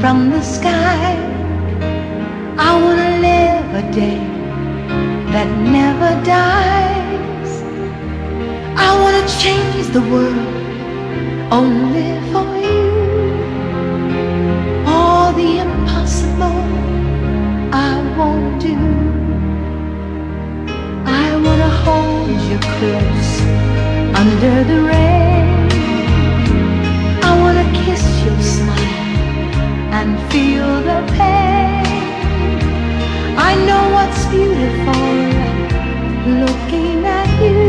from the sky. I wanna live a day that never dies. I wanna change the world only for you. All the impossible I won't do. I wanna hold you close under the rain. I wanna kiss your smile and feel the pain. I know what's beautiful looking at you.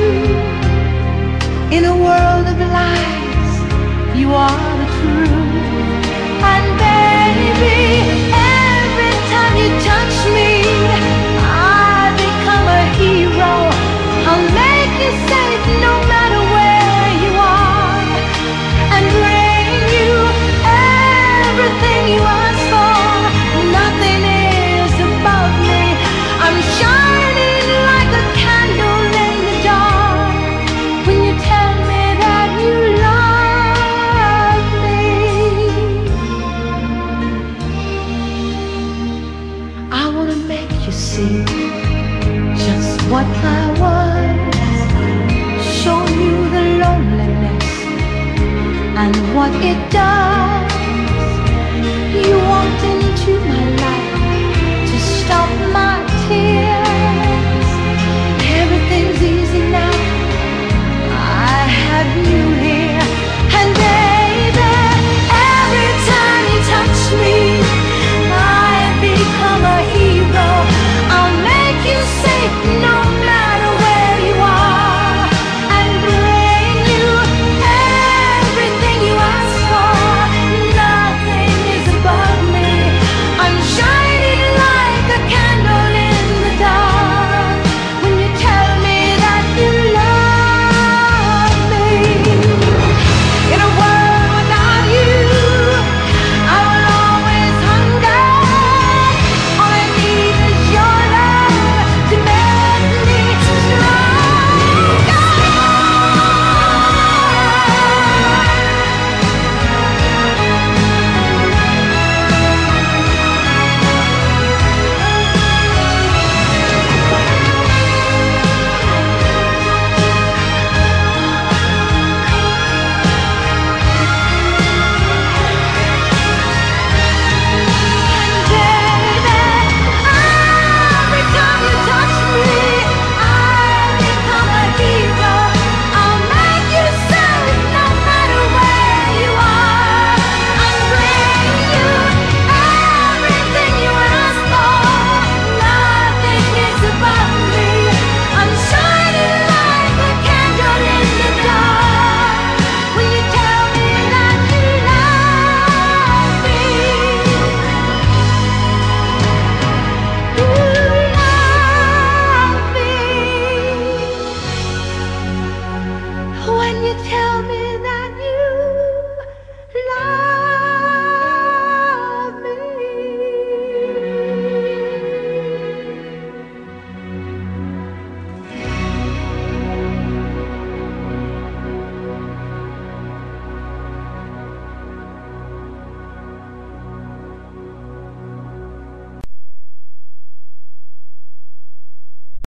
In a world of lies, you are the truth. And baby, every time you touch me, I become a hero. I'll make you safe no matter where you are, and bring you everything you ask for. Nothing is above me. I'm shining like a candle in the dark when you tell me that you love me. I wanna make you see just what I was, show you the loneliness and what it does. You walked in